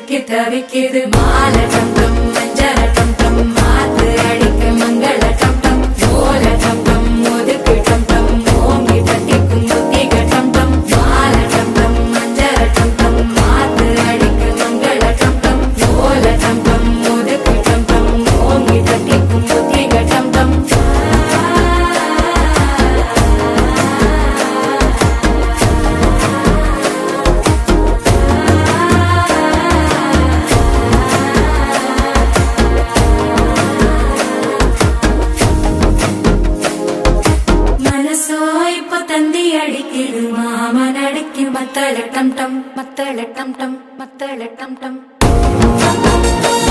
சிக்கி தவிக்குது மாலை டம் டம் மஞ்சள டம் டம் மாத்து அடிக்க மங்கள டம் டம் ஓல டம் டம் ஒதுக்கு டம் டம் ஓங்கி தட்டிக்கும் புத்திக டம் டம் மாலை டம் டம் மஞ்சள டம் டம் மாத்து அடிக்க மங்கள டம் டம் ஓல டம் டம் ஒதுக்கு டம் டம் ஓங்கி தட்டிக்கும் புத்திக டம் டம் அடிக்குது மாமன் அடிக்கு மத்தள டம் டம் மத்தள டம் டம் மத்தள டம் டம்